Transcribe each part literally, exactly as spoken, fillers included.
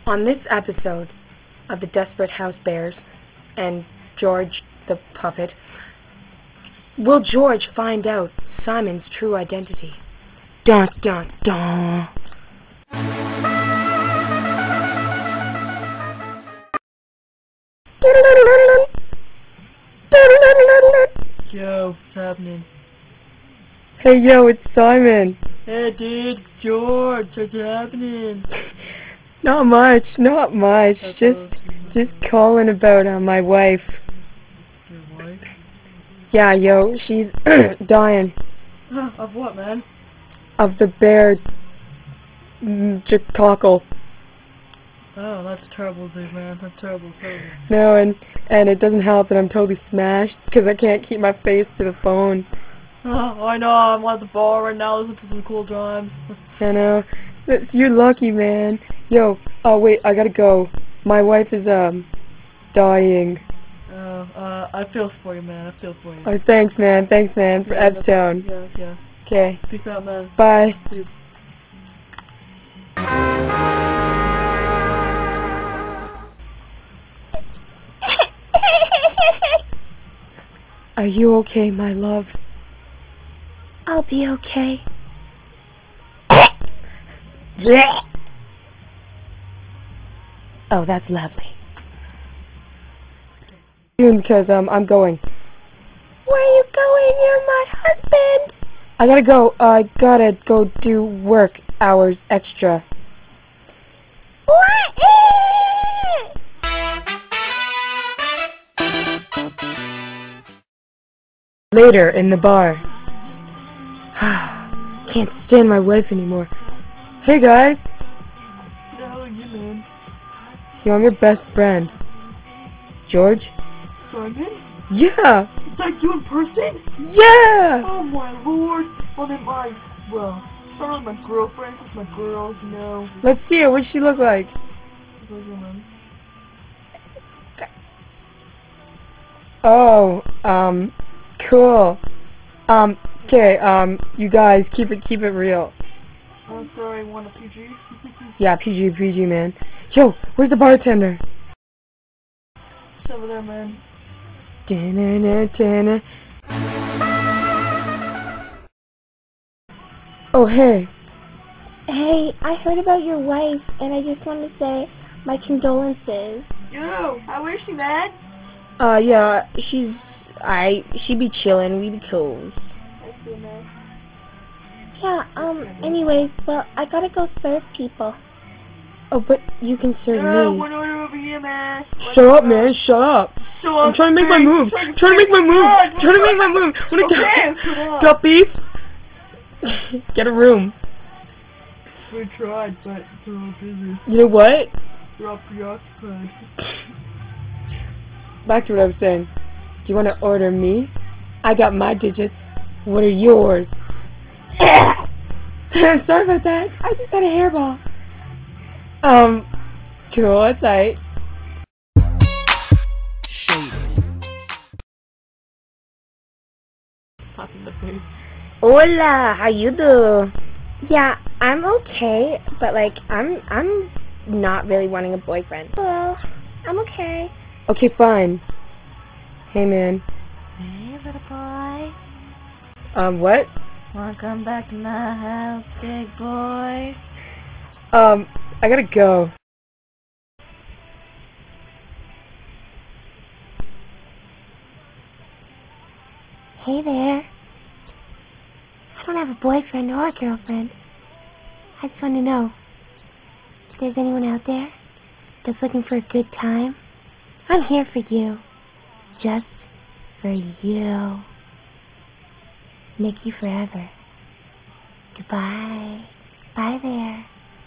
On this episode of the Desperate House Bears and George the Puppet, will George find out Simon's true identity? Dun dun dun! Yo, what's happening? Hey yo, it's Simon! Hey dude, it's George, what's happening? Not much, not much, That's just, awesome. just calling about uh, my wife. Your wife? Yeah, yo, she's dying Huh, of what, man? of the bear mm, j- Oh, that's a terrible disease, man. That's terrible, terrible. No, and and it doesn't help that I'm totally smashed because I can't keep my face to the phone. Oh, I know, I'm at the bar right now listening to some cool drums. I know. That's, you're lucky, man. Yo, oh wait, I gotta go. My wife is um dying. Oh, uh, I feel for you, man. I feel for you. Oh, thanks, man. Thanks, man, for Yeah, Ebbstown. Yeah, yeah. Okay. Peace out, man. Bye. Peace. Are you okay, my love? I'll be okay. Oh, that's lovely. Soon, because um, I'm going. Where are you going? You're my husband. I gotta go. Uh, I gotta go do work hours extra. What? Later in the bar. Can't stand my wife anymore. Hey guys, Who the hell are you, man? yo, I'm your best friend. George? Simon? Yeah! Is that you in person? Yeah! Oh my lord! Well then my, well, start with my girlfriend, since my girls, you know. Let's see her. What's she look like? Oh, um, cool. Um, okay, um, you guys, keep it, keep it real. Oh, sorry, want a P G? Yeah, P G, P G, man. Yo, where's the bartender? It's over there, man. Da-na-na-na-na. Oh, hey. Hey, I heard about your wife, and I just wanted to say my condolences. Yo, how is she, man? Uh, yeah, she's, I, she be chillin', we be cool. That's good, man. Yeah, um, anyways, well, I gotta go serve people. Oh, but you can serve Yo, me. one order over here, man. Shut up, man, shut up. So I'm trying to make my move. I'm trying to make my move. I'm trying to make my move. Wanna Okay, go? shut up. Got beef? Get a room. We tried, but they're all busy. You know what? They're all preoccupied. Back to what I was saying. Do you want to order me? I got my digits. What are yours? Sorry about that. I just got a hairball. Um, cool, that's right. Pop in the face. Hola, how you do? Yeah, I'm okay, but like, I'm, I'm not really wanting a boyfriend. Well, I'm okay. Okay, fine. Hey, man. Hey, little boy. Um, what? Welcome back to my house, big boy. Um, I gotta go. Hey there. I don't have a boyfriend or a girlfriend. I just want to know if there's anyone out there that's looking for a good time. I'm here for you. Just for you. Mickey forever. Goodbye. Bye there.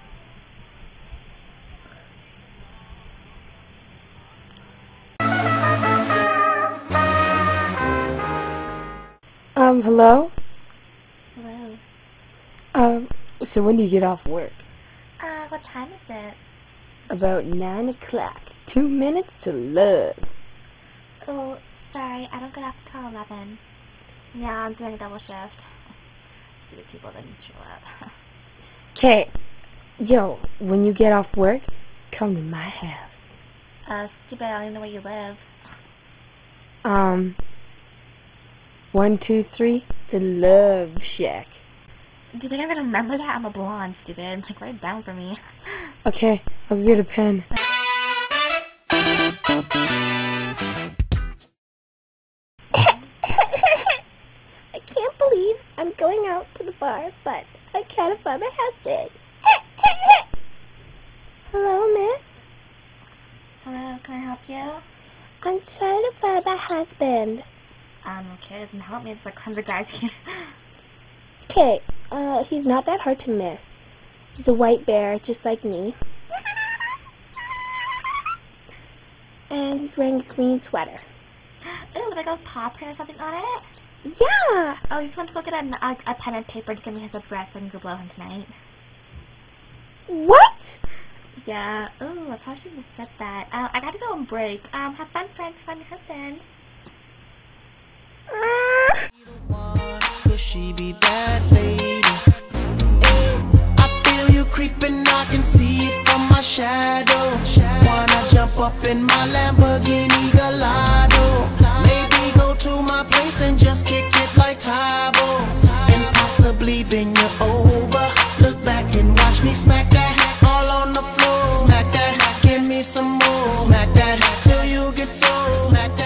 Um, hello? Hello. Um, so when do you get off work? Uh, what time is it? About nine o'clock. Two minutes to love. Oh, sorry, I don't get off until eleven. Yeah, I'm doing a double shift. Stupid people didn't show up. Okay, yo, when you get off work, come to my house. Uh, stupid, I don't even know where you live. Um, one, two, three, the Love Shack. Do you think I'm gonna remember that? I'm a blonde, stupid. Like, write it down for me. Okay, I'll get a pen. I can't believe I'm going out to the bar, but I can't find my husband. Hello, miss? Hello, can I help you? I'm trying to find my husband. Um, okay, doesn't help me. It's like hundred guys here. Okay, uh, he's not that hard to miss. He's a white bear, just like me. And he's wearing a green sweater. Ooh, like a paw print or something on it? Yeah! Oh, you just want to go get a, a, a pen and paper to give me his address so I can go blow him tonight. What? Yeah. Ooh, I probably shouldn't have said that. Uh, I gotta go on break. Um, have fun, friend. Find your husband. Could she be that lady? I feel you creeping, I can see it from my shadow. Wanna jump up in my Lamborghini Gallardo? Maybe go to my place and just kick it like Tybo, and possibly bend you over. Look back and watch me smack that all on the floor. Smack that, give me some more. Smack that till you get so. Smack that.